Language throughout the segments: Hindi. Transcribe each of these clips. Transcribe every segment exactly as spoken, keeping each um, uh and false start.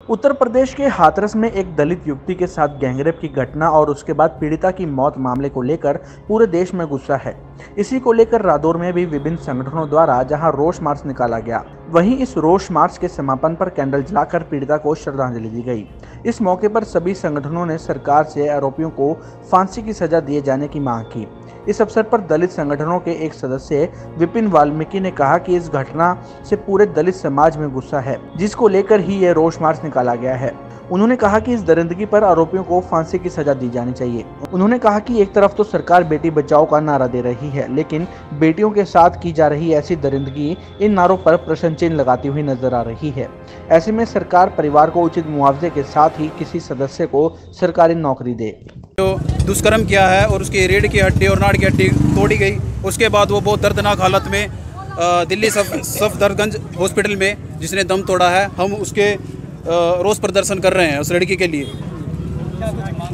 उत्तर प्रदेश के हाथरस में एक दलित युवती के साथ गैंगरेप की घटना और उसके बाद पीड़िता की मौत मामले को लेकर पूरे देश में गुस्सा है। इसी को लेकर रादौर में भी विभिन्न संगठनों द्वारा जहां रोष मार्च निकाला गया, वहीं इस रोष मार्च के समापन पर कैंडल जलाकर पीड़िता को श्रद्धांजलि दी गई। इस मौके पर सभी संगठनों ने सरकार से आरोपियों को फांसी की सजा दिए जाने की मांग की। इस अवसर पर दलित संगठनों के एक सदस्य विपिन वाल्मीकि ने कहा कि इस घटना से पूरे दलित समाज में गुस्सा है, जिसको लेकर ही यह रोष मार्च निकाला गया है। उन्होंने कहा कि इस दरिंदगी पर आरोपियों को फांसी की सजा दी जानी चाहिए। उन्होंने कहा कि एक तरफ तो सरकार बेटी बचाओ का नारा दे रही है, लेकिन बेटियों के साथ की जा रही ऐसी दरिंदगी इन नारों पर प्रश्न चिन्ह लगाती हुई नजर आ रही है। ऐसे में सरकार परिवार को उचित मुआवजे के साथ ही किसी सदस्य को सरकारी नौकरी दे। जो दुष्कर्म किया है और उसकी रीढ़ की हड्डी और नाड़ की हड्डी तोड़ी गई, उसके बाद वो बहुत दर्दनाक हालत में दिल्ली सफदरगंज हॉस्पिटल में जिसने दम तोड़ा है, हम उसके रोष प्रदर्शन कर रहे हैं उस लड़की के लिए। क्या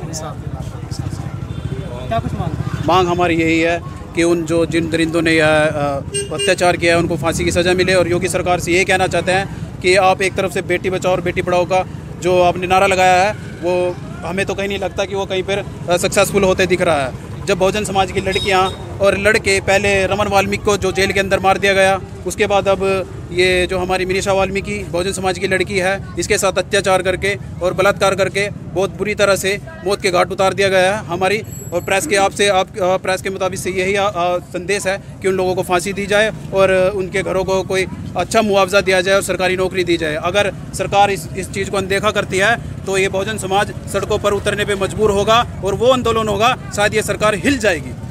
कुछ मांग मांग हमारी यही है कि उन जो जिन दरिंदों ने यह अत्याचार किया है उनको फांसी की सज़ा मिले। और योगी सरकार से ये कहना चाहते हैं कि आप एक तरफ से बेटी बचाओ और बेटी पढ़ाओ का जो आपने नारा लगाया है, वो हमें तो कहीं नहीं लगता कि वो कहीं पर सक्सेसफुल होते दिख रहा है। जब बहुजन समाज की लड़कियां और लड़के, पहले रमन वाल्मीकि को जो जेल के अंदर मार दिया गया, उसके बाद अब ये जो हमारी मनीषा वाल्मीकि बहुजन समाज की लड़की है, इसके साथ अत्याचार करके और बलात्कार करके बहुत बुरी तरह से मौत के घाट उतार दिया गया है। हमारी और प्रेस के आपसे आप प्रेस के मुताबिक से यही आ, आ, संदेश है कि उन लोगों को फांसी दी जाए और उनके घरों को कोई अच्छा मुआवजा दिया जाए और सरकारी नौकरी दी जाए। अगर सरकार इस इस चीज़ को अनदेखा करती है तो ये बहुजन समाज सड़कों पर उतरने पे मजबूर होगा और वो आंदोलन होगा, शायद ये सरकार हिल जाएगी।